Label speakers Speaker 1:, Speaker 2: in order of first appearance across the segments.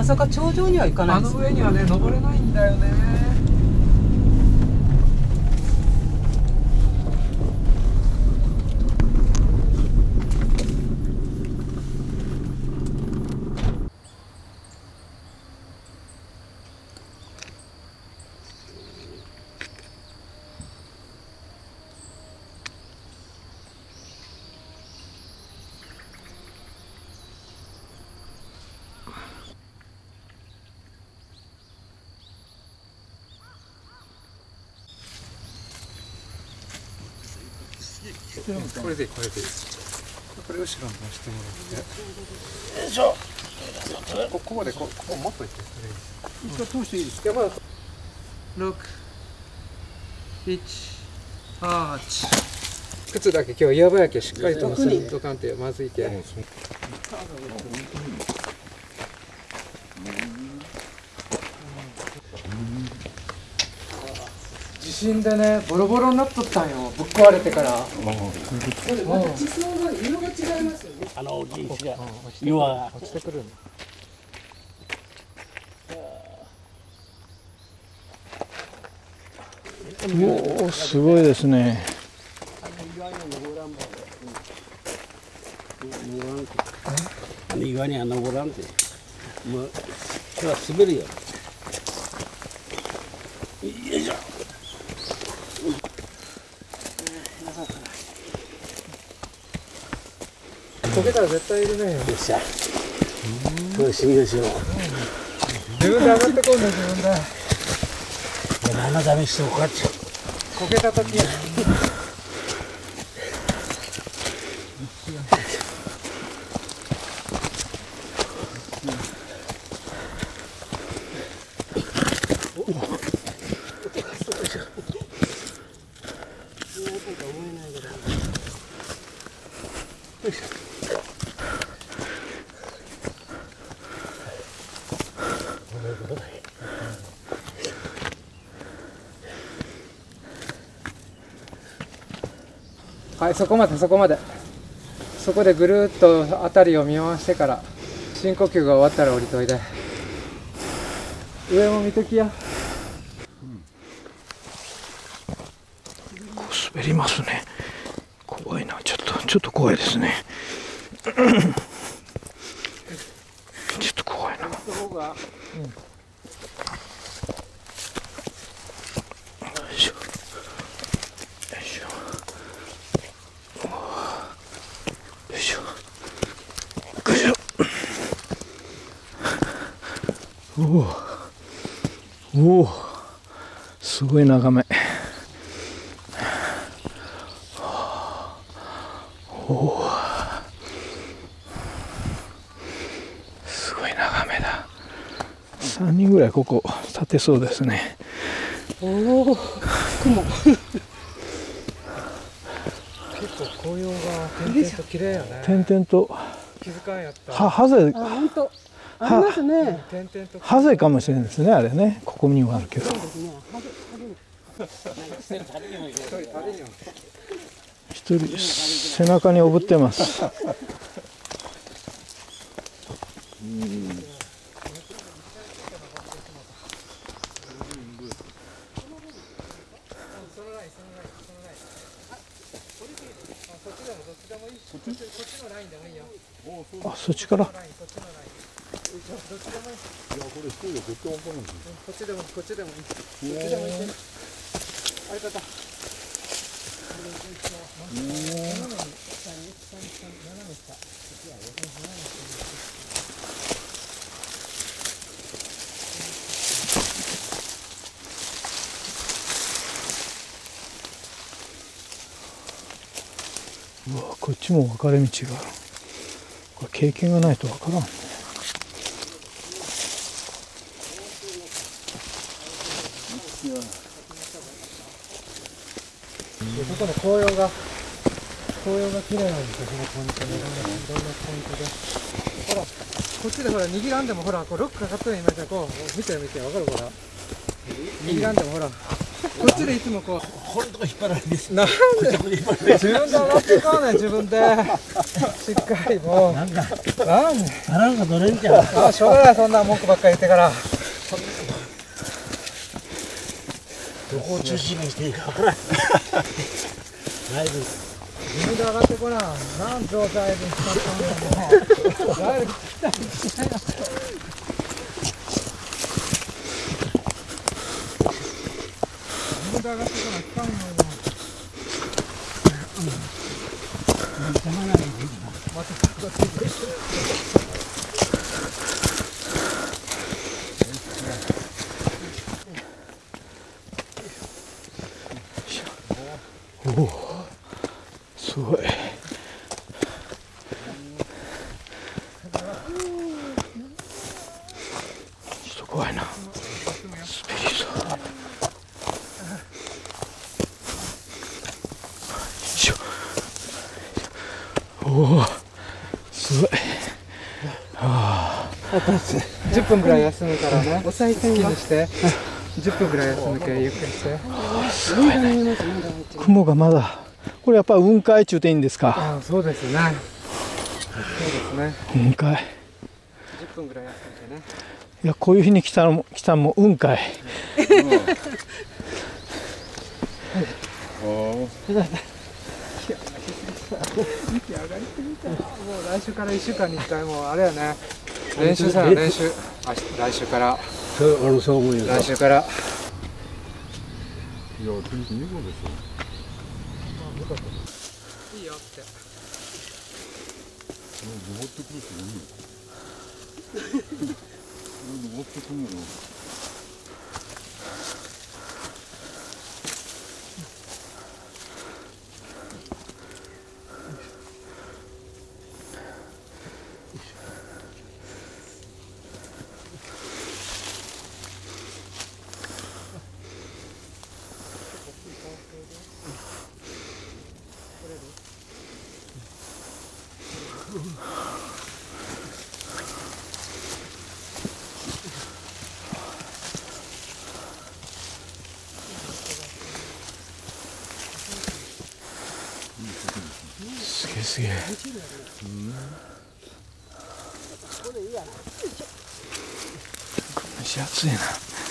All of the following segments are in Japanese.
Speaker 1: まさか頂上には行かないです。
Speaker 2: あの上にはね登れないんだよね。これでこれでこれ後ろに押してもらって。よいしょ。ここでここ持っといて。一回通していいですか。6、1、8。靴だけ今日やばいけしっかりと結んとかんってまずいけ。地震でねボロボロになっとったんよ、ぶっ壊れてから。
Speaker 1: また地層の色が違いますよね。
Speaker 3: 大きい石が岩が
Speaker 2: 落ちてくる。
Speaker 4: おお、すごいですね。
Speaker 3: あの岩には登らんて、もう今日は滑るよ。よいしょ。
Speaker 2: 溶けたら絶対いるね。
Speaker 3: よっしゃ。これ修行しよう。
Speaker 2: 自分で上がってこんだ、自分で。
Speaker 3: いや、何のためにしておくかって。
Speaker 2: こけた時。はい、そこまでそこまで。そこでぐるっと辺りを見回してから深呼吸が終わったら降りといで。上も見ときや。
Speaker 4: こう滑りますね。怖いな、ちょっと怖いですね。ちょっと怖いな。おお、すごい眺め。おお、すごい眺めだ。3人ぐらいここ立てそうですね。
Speaker 1: おお、雲。
Speaker 2: 結構紅葉が点々と綺麗やね。
Speaker 4: 点々と。
Speaker 2: 気づかんやった。
Speaker 4: ハゼ。
Speaker 1: あ、本当。ありますね。
Speaker 2: 点々と。
Speaker 4: ハゼかもしれないですね、あれね。ここにはあるけど。
Speaker 1: そうですね。
Speaker 4: 一人背中におぶってます。あ、そっちから。
Speaker 2: こっちでもこっちでもいい。どっちでもいい。あれだった。
Speaker 4: うわ、こっちも分かれ道がある。これ経験がないと分からんね。
Speaker 2: そこの紅葉が綺麗なんですよ。このポイントね、いろんなポイントで。ほら、こっちでほら握らんでもほら、こうロックかかってる今じゃこう見てわかるほら。 右なんでもほらこっちでいつもこう
Speaker 3: これとか引っ張られです。
Speaker 2: なんで自分で上がっていかない自分でしっかりもうなんで
Speaker 3: 腹が取れんじゃん。
Speaker 2: あしょうがないそんな文句ばっかり言ってから
Speaker 3: どこを中心にしていいか分からん。だいぶ
Speaker 2: 自分で上がってこななん状態で使ったんだもうだいぶ自分で上がってこない使うのよ
Speaker 3: 邪魔ないでいい
Speaker 2: またこっちで
Speaker 4: おお、すごい。すごいな。スピード。よいしょ。おお、すごい。
Speaker 2: 10分ぐらい休むからねお賽銭にして10分ぐらい休むからゆっくりして
Speaker 4: 雲がまだ。これやっぱ雲海中でいいんですか。
Speaker 2: ああそうですねそうですね
Speaker 4: 雲海。
Speaker 2: 10分ぐらい休んでね
Speaker 4: いや、こういう日に来たのも雲海。
Speaker 2: 息上がりすぎたもう来週から1週間に1回もうあれやね練習さ練習来週から
Speaker 3: そう思うよ。
Speaker 2: 来週から
Speaker 5: いや、天気2号でしょ。
Speaker 2: いいよって
Speaker 5: 登ってくる人いるよ。登ってくるのよ。
Speaker 4: すげえすげえ。蒸し暑いな。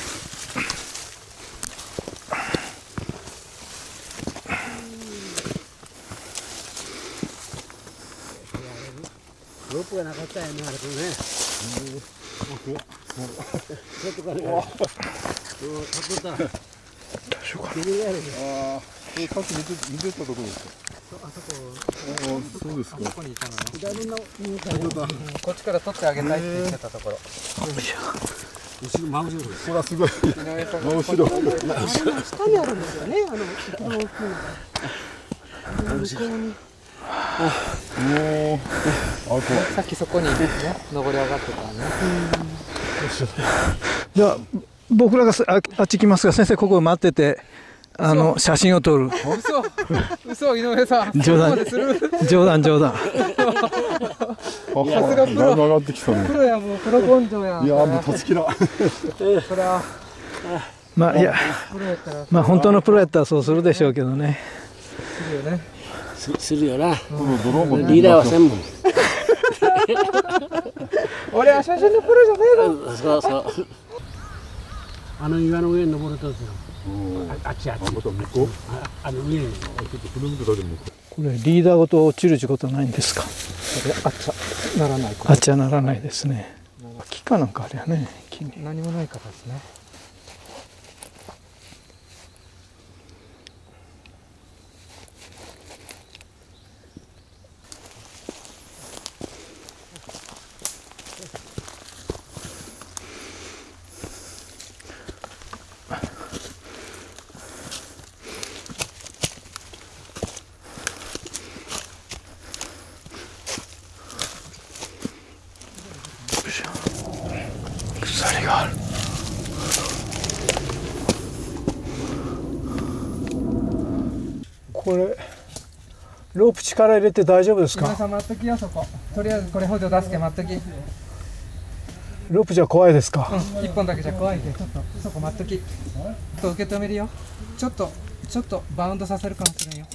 Speaker 3: ロープがなかったよね、あれとね。ちょっとから。立ってたら。
Speaker 4: 大丈夫か。
Speaker 5: ああ、これさっき見てたところですか。
Speaker 2: あそこ
Speaker 5: ああ、そうですか。
Speaker 2: ここにいたのよ
Speaker 3: 左の見えたよ。
Speaker 2: こっちから取ってあげたいって言ってたところ
Speaker 3: 後ろ真後ろです。
Speaker 5: これはすごい。
Speaker 2: 井上さんが
Speaker 5: 真後ろ。
Speaker 1: 下にあるんですよね、一番大きいのが。向こうに。
Speaker 5: もう、あ、
Speaker 2: さっきそこにね登り上がってたね
Speaker 4: じゃあ僕らがあっち行きますが、先生ここ待ってて写真を撮る。
Speaker 2: 嘘井上さん
Speaker 4: 冗談
Speaker 2: そこまでする
Speaker 4: 冗談冗談。
Speaker 5: さすがプロ。だいぶ上がってきたね。
Speaker 2: プロやもうプロ根性や
Speaker 5: いや、もう立ちきら。
Speaker 2: それは
Speaker 4: まあいや、
Speaker 2: プロやったら
Speaker 4: まあ本当のプロやったらそうするでしょうけどね。
Speaker 2: するよね
Speaker 3: するよな。
Speaker 5: ドローンも
Speaker 3: リーダーは専門。
Speaker 2: 俺は写真のプロじゃねえの
Speaker 3: そうそう。あの岩の上に登るとですよ。あっちあっち。あの上に。
Speaker 4: これリーダーごと落ちるってことはないんですか。
Speaker 2: あっちゃならない
Speaker 4: あっちゃならないですね。木かなんかあれやね。木に。
Speaker 2: 何もないからですね
Speaker 4: 鎖がある。これロープ力入れて大丈夫ですか。
Speaker 2: 井上さん待っときよそこ。とりあえずこれ補助出すけ待っとき。
Speaker 4: ロープじゃ怖いですか。
Speaker 2: 一本だけじゃ怖いけど、ちょっとそこ待っとき。ちょっと受け止めるよ。ちょっとバウンドさせるかもしれんよ。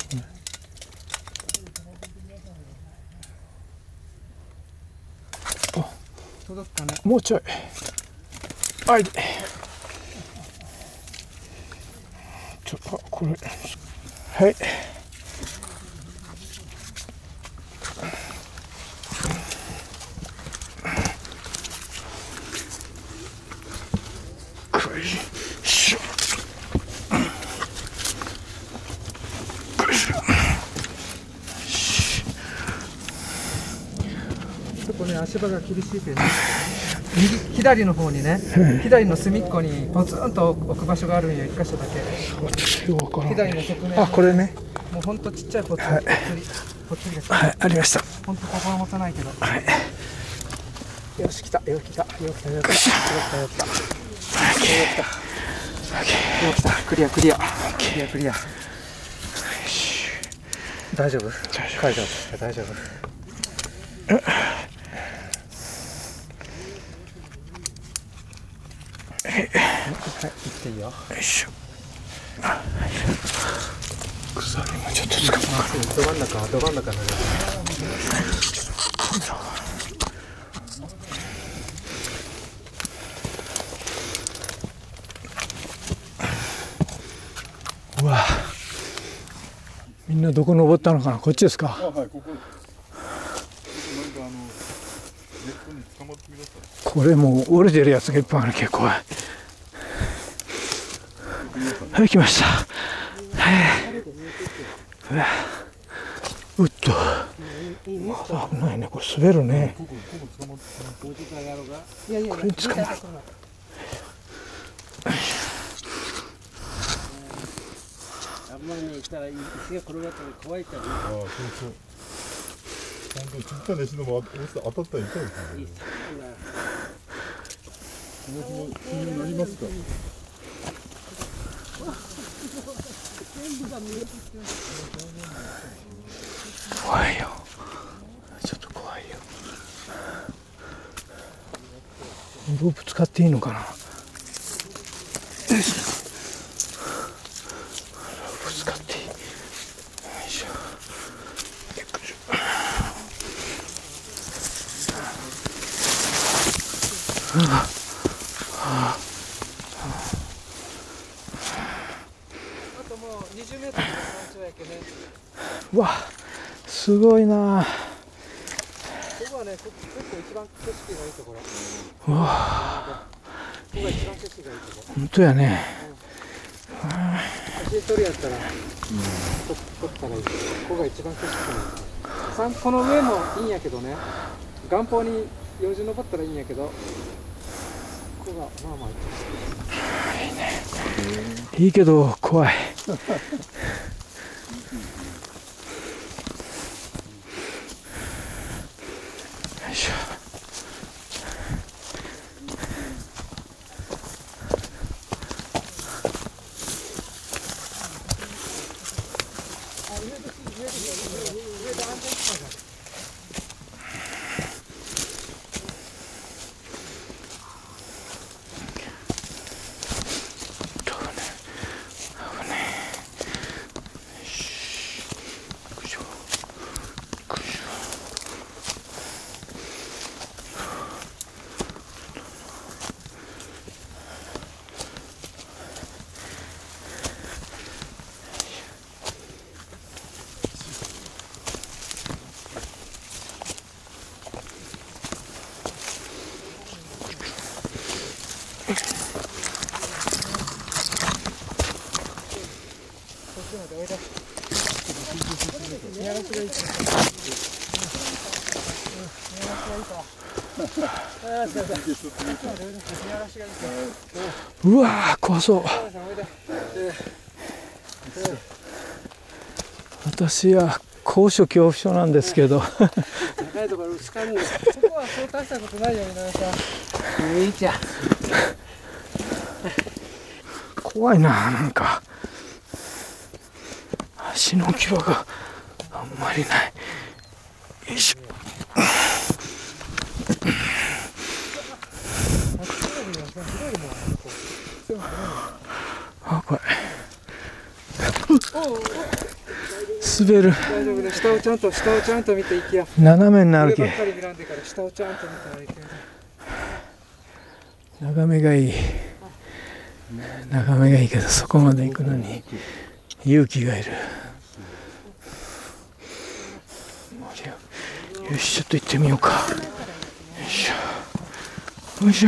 Speaker 2: 届くかね。
Speaker 4: もうちょい。はい。これ。はい。
Speaker 2: ちょっとね、足場が厳しいけどね。左の方にね、左の隅っこにポツンと置く場所があるんよ、一箇所だけ。左の側面。
Speaker 4: あ、これね。
Speaker 2: もうほんとちっちゃいポツン、ぽっつりが。
Speaker 4: はい、ありました。
Speaker 2: ほんと心もたないけど。
Speaker 4: はい。
Speaker 2: よし、来た。よく来た。クリア。大丈夫。大丈夫。はい、行っていいよ。
Speaker 4: よいしょ。鎖もちょっとつかむかな。
Speaker 2: ど真ん中になる。
Speaker 4: うわ。みんなどこ登ったのかな。こっちですか。
Speaker 5: はい、ここ。なんかネットに捕まってみだった。
Speaker 4: これもう折れてるやつがいっぱいあるけど怖い。はい、来ました。はい。うっと。まだ危ないね。これ滑るね。これに捕まる。
Speaker 3: あんまりね、来たら石が転がったら怖いからね。
Speaker 5: ああ、そう。ちゃんとちっちゃな石のも当たったら痛いですね。この気になりますか。
Speaker 4: 怖いよ。ちょっと怖いよ。ロープ使っていいのかな。ロープ使っていい。よいしょ。
Speaker 2: あともう20メートルの山頂やけね。
Speaker 4: うわ、すごいな。
Speaker 2: ここはね、結構一番景色がいいところ。
Speaker 4: うわ、
Speaker 2: ここが一番景色がいいところ。
Speaker 4: 本当やね。
Speaker 2: 写真撮りやったら、撮ったらいい。ここが一番景色がいい。この上もいいんやけどね。岩峰に用事登ったらいいんやけど、ここがまあまあ
Speaker 4: いいけど怖い。よいしょ。うわー、怖そう。私は高所恐怖症なんですけど。
Speaker 2: 高いところ薄かんね。ここはそう大したことないよ、皆さん。いいじゃん。
Speaker 4: 怖いな、なんか。足の置き場があんまりない。よいしょ。 滑る。
Speaker 2: 大丈夫ね。下をちゃんと見ていきや。
Speaker 4: 斜めになるけ。
Speaker 2: 上ばっかり見らんでから下をちゃんと見て歩いて。
Speaker 4: 眺めがいい。眺めがいいけど、そこまで行くのに勇気がいる。よし、ちょっと行ってみようか。よいしょ。よいしょ。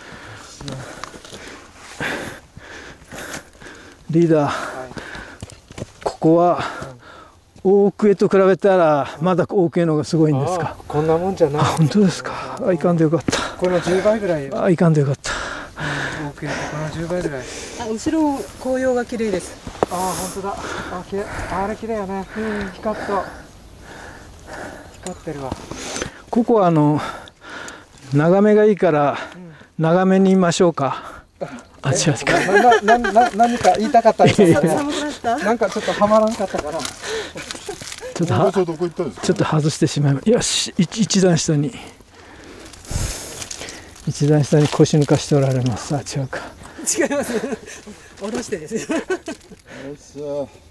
Speaker 4: リーダー、ここは大奥へと比べたらまだ大奥への方がすごいんですか？
Speaker 2: こんなもんじゃない。
Speaker 4: 本当ですか？あ、いかんでよかった。
Speaker 2: この10倍ぐらい。
Speaker 4: あ、いかんでよかった。
Speaker 2: 大きい。この10倍ぐらい。
Speaker 1: 後ろも紅葉が綺麗です。
Speaker 2: ああ、本当だ。あ、きれい。あれ綺麗やね。光ってるわ。
Speaker 4: ここは眺めがいいから眺めにいましょうか。あ、違う違う。
Speaker 2: 何か言いたかったんですけど、
Speaker 1: 寒くなった？
Speaker 2: なんかちょっとはまらんかったから。
Speaker 4: ちょっと
Speaker 5: 場所どこ行ったんですか？
Speaker 4: ちょっと外してしまいました。よし、一段下に腰抜かしておられます。あ、違うか。
Speaker 1: 違います。下ろしてですよ。
Speaker 5: よっしゃ。